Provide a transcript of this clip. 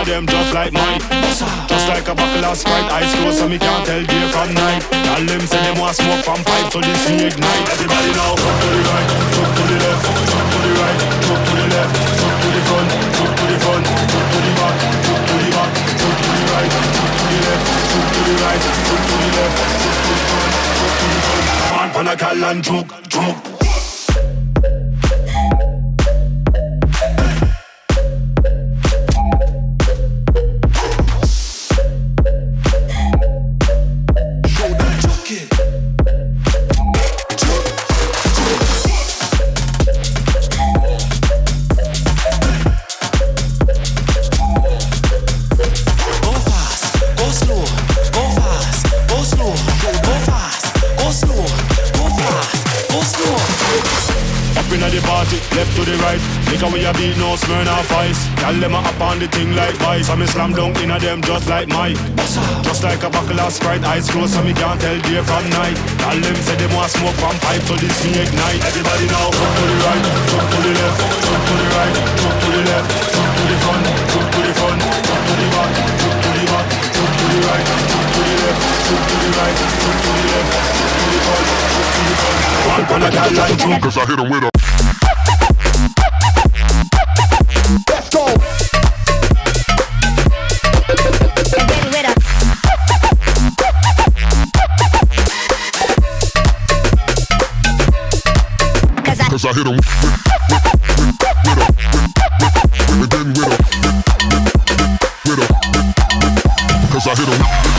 them just like mine. Just like a buckle of Sprite, eyes closed so me can't tell day from night. Tell them say them want smoke from pipe, so this me ignite. Everybody now, jump to the right, jump to the left, jump to the right, jump to the left, jump to the front, jump to the front, jump to the back, jump to the back, jump to the right, jump to the left, jump to the right, jump to the left, jump to the front, jump to the front. Man, pan a cal and Jook, Jook. Left to the right, nigga we a beat no Smirnoff Ice. Tell them a up on the thing like vice. I me slam dunk in a them just like Mike. Just like a buckle of Sprite, eyes closed so me can't tell day from night. Tell them say them want smoke from pipe, so this me ignite. Everybody now, jump to the right, jump to the left, jump to the right, jump to the left, jump to the front, jump to the front, jump to the back, jump to the back, jump to the right, jump to the left, jump to the right, jump to the left, jump to the front, jump to the front. One pan a gal like Jook, 'cause I hit 'em with a. Let's go. Cause I hit 'em with a. Cause I hit 'em.